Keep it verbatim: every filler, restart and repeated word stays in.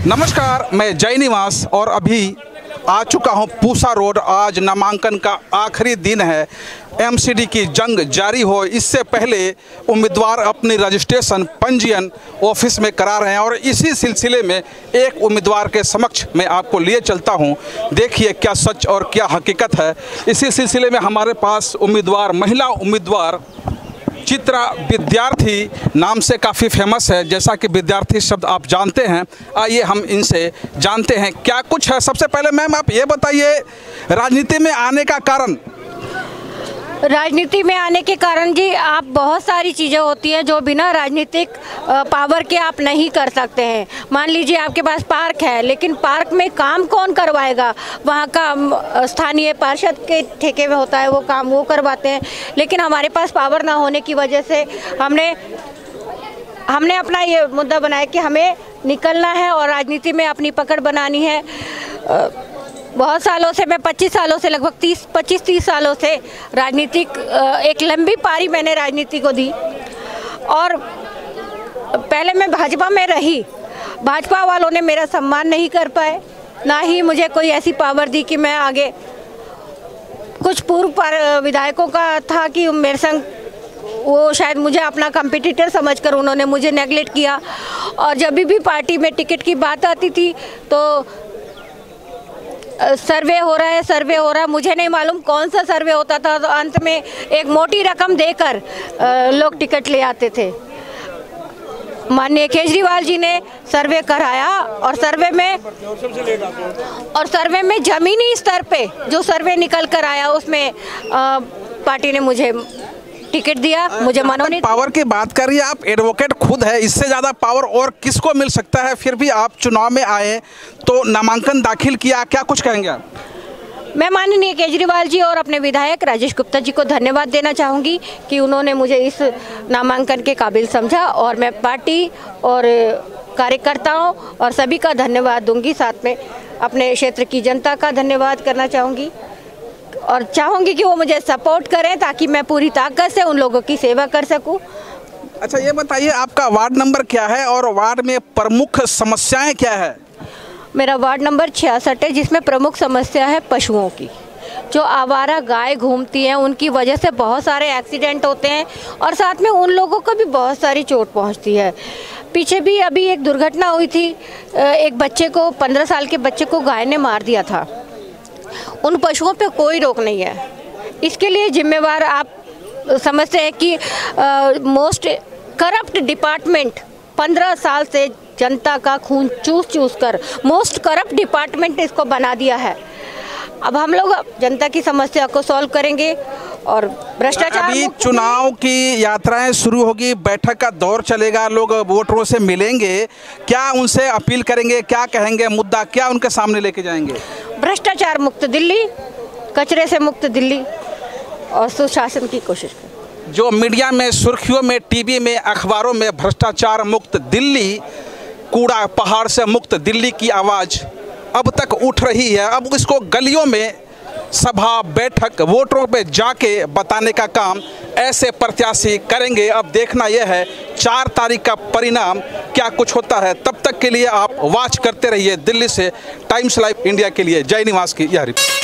नमस्कार, मैं जय निवास और अभी आ चुका हूं पूसा रोड। आज नामांकन का आखिरी दिन है। एमसीडी की जंग जारी हो इससे पहले उम्मीदवार अपनी रजिस्ट्रेशन पंजीयन ऑफिस में करा रहे हैं और इसी सिलसिले में एक उम्मीदवार के समक्ष मैं आपको लिए चलता हूं। देखिए क्या सच और क्या हकीकत है। इसी सिलसिले में हमारे पास उम्मीदवार महिला उम्मीदवार चित्रा विद्यार्थी नाम से काफ़ी फेमस है। जैसा कि विद्यार्थी शब्द आप जानते हैं, आइए हम इनसे जानते हैं क्या कुछ है। सबसे पहले मैम आप ये बताइए, राजनीति में आने का कारण। राजनीति में आने के कारण जी, आप बहुत सारी चीज़ें होती हैं जो बिना राजनीतिक पावर के आप नहीं कर सकते हैं। मान लीजिए आपके पास पार्क है, लेकिन पार्क में काम कौन करवाएगा? वहाँ का स्थानीय पार्षद के ठेके में होता है, वो काम वो करवाते हैं। लेकिन हमारे पास पावर ना होने की वजह से हमने हमने अपना ये मुद्दा बनाया कि हमें निकलना है और राजनीति में अपनी पकड़ बनानी है। बहुत सालों से, मैं पच्चीस सालों से, लगभग तीस पच्चीस तीस सालों से राजनीतिक एक लंबी पारी मैंने राजनीति को दी। और पहले मैं भाजपा में रही, भाजपा वालों ने मेरा सम्मान नहीं कर पाए, ना ही मुझे कोई ऐसी पावर दी कि मैं आगे। कुछ पूर्व विधायकों का था कि मेरे संग वो शायद मुझे अपना कंपटीटर समझकर उन्होंने मुझे नेगलेक्ट किया। और जब भी पार्टी में टिकट की बात आती थी तो सर्वे हो रहा है सर्वे हो रहा है मुझे नहीं मालूम कौन सा सर्वे होता था। तो अंत में एक मोटी रकम देकर लोग टिकट ले आते थे। माननीय केजरीवाल जी ने सर्वे कराया और सर्वे में और सर्वे में जमीनी स्तर पे जो सर्वे निकल कर आया उसमें आ, पार्टी ने मुझे टिकट दिया, मुझे मनोनीत। पावर की बात करिए, आप एडवोकेट खुद है, इससे ज़्यादा पावर और किसको मिल सकता है? फिर भी आप चुनाव में आए तो नामांकन दाखिल किया, क्या कुछ कहेंगे आप? मैं माननीय केजरीवाल जी और अपने विधायक राजेश गुप्ता जी को धन्यवाद देना चाहूँगी कि उन्होंने मुझे इस नामांकन के काबिल समझा और मैं पार्टी और कार्यकर्ताओं और सभी का धन्यवाद दूंगी। साथ में अपने क्षेत्र की जनता का धन्यवाद करना चाहूँगी और चाहूँगी कि वो मुझे सपोर्ट करें ताकि मैं पूरी ताकत से उन लोगों की सेवा कर सकूँ। अच्छा ये बताइए, आपका वार्ड नंबर क्या है और वार्ड में प्रमुख समस्याएं क्या है? मेरा वार्ड नंबर छियासठ है, जिसमें प्रमुख समस्या है पशुओं की। जो आवारा गाय घूमती हैं उनकी वजह से बहुत सारे एक्सीडेंट होते हैं और साथ में उन लोगों को भी बहुत सारी चोट पहुंचती है। पीछे भी अभी एक दुर्घटना हुई थी, एक बच्चे को, पंद्रह साल के बच्चे को गाय ने मार दिया था। उन पशुओं पे कोई रोक नहीं है। इसके लिए जिम्मेवार आप समझते हैं कि मोस्ट करप्ट डिपार्टमेंट पंद्रह साल से जनता का खून चूस चूस कर मोस्ट करप्ट डिपार्टमेंट इसको बना दिया है। अब हम लोग जनता की समस्या को सॉल्व करेंगे और भ्रष्टाचार। अभी चुनाव की यात्राएं शुरू होगी, बैठक का दौर चलेगा, लोग वोटरों से मिलेंगे, क्या उनसे अपील करेंगे, क्या कहेंगे, मुद्दा क्या उनके सामने लेके जाएंगे? भ्रष्टाचार मुक्त दिल्ली, कचरे से मुक्त दिल्ली और सुशासन की कोशिश करें। जो मीडिया में, सुर्खियों में, टीवी में, अखबारों में भ्रष्टाचार मुक्त दिल्ली, कूड़ा पहाड़ से मुक्त दिल्ली की आवाज़ अब तक उठ रही है। अब इसको गलियों में सभा, बैठक, वोटरों पे जाके बताने का काम ऐसे प्रत्याशी करेंगे। अब देखना यह है चार तारीख का परिणाम क्या कुछ होता है। तब तक के लिए आप वॉच करते रहिए दिल्ली से टाइम्स लाइव इंडिया के लिए जय निवास की यह रिपोर्ट।